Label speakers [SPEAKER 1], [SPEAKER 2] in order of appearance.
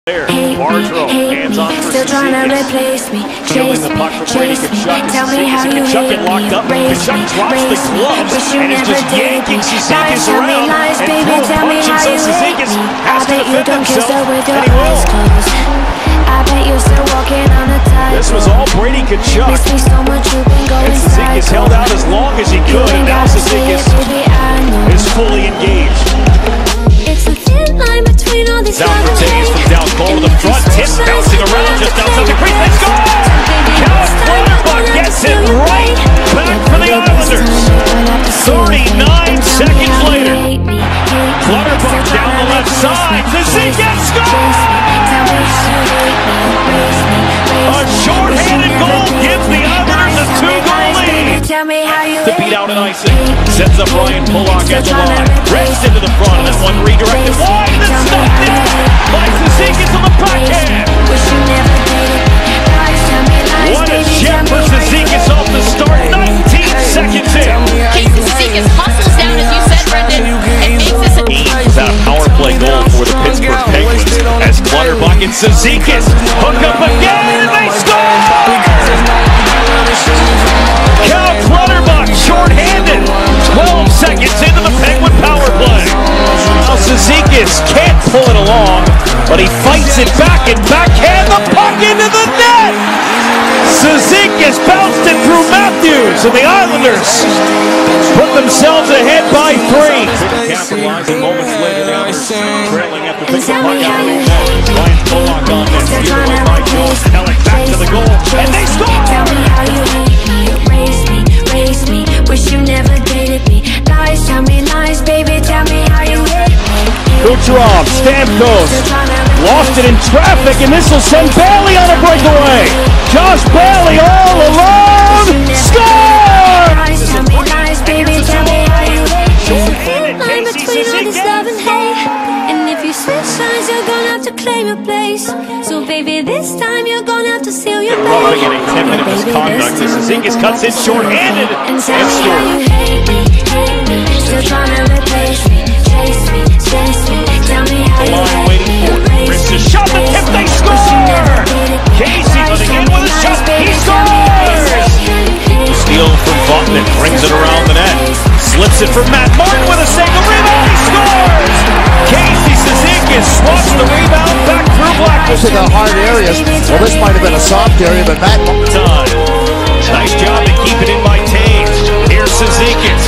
[SPEAKER 1] There, hands on for
[SPEAKER 2] still trying to replace me, chase me, chase me. Tell me how you hate me, raise me, raise me. Wish you never did me. Lies, tell me lies, baby, tell me how you hate me. I bet you don't kiss her with your eyes closed. I bet you're still walking on a tightrope.
[SPEAKER 1] This was all Brady Kachuk.
[SPEAKER 2] Miss me so much you've been going
[SPEAKER 1] Cizikas held out as long as he could, and now Cizikas is fully engaged.
[SPEAKER 2] It's a thin line between all these
[SPEAKER 1] Down for Cizikas from down cold to the front. Tip bouncing around just outside the crease. They score! Clutterbuck gets it right back for the Islanders. 39 seconds later. Clutterbuck down the left side. Cizikas scores! A short-handed goal gives the Islanders a 2-goal lead. To beat out an icing. Sends up Ryan Pullock at the line. Raced into the front, and then one redirected wide, and then stopped in by Cizikas on the backhand. What a chip for Cizikas off the start, 19 seconds in.
[SPEAKER 3] Cizikas hustles down, as you said, Brendan, and makes this a
[SPEAKER 1] Without a power play goal for the Pittsburgh Penguins, as Clutterbuck and Cizikas hook up again, and they score! Cal Clutterbuck, short-handed, 12 seconds into the Penguin power play. Now Cizikas can't pull it along, but he fights it back and backhand the puck into the net! Cizikas bounced it through Matthews, and the Islanders put themselves ahead by 3. Capitalizing moments later, the Islanders trailing after picking the puck out of the net. Ryan Pullock on net, steered away by Jones. Ellie back to the goal, and they score!
[SPEAKER 2] Tell me how you hate me, raise me. Wish you never dated me. Lies, tell me lies, baby, tell me how you hate me.
[SPEAKER 1] Kucherov, Stamkos, lost it in traffic, and this will send Bailey on a breakaway. Josh Bailey all alone, score!
[SPEAKER 2] Lies, tell me lies, baby, tell me how you hate me. There's a thin line between all this love and hate, and if you switch sides, you're gonna have to claim your place. So baby, this time you're gonna have to seal your fate.
[SPEAKER 1] Roughing and a 10-minute misconduct as Cizikas cuts in short-handed and scores.
[SPEAKER 2] Still trying to replace me, chase me. Tell me how you
[SPEAKER 1] line waiting for it. Rinse a shot, the tip, they score! Casey running in with a shot, he scores! Steal from Vaughton, brings it around the net. Slips it for Matt Martin with a save, the rebound, he scores! Casey Cizikas swats the rebound back through Blackwood.
[SPEAKER 4] To the hard areas. Well, this might have been a soft area, but Matt...
[SPEAKER 1] Nice job to keep it in by Taves. Here's Cizikas.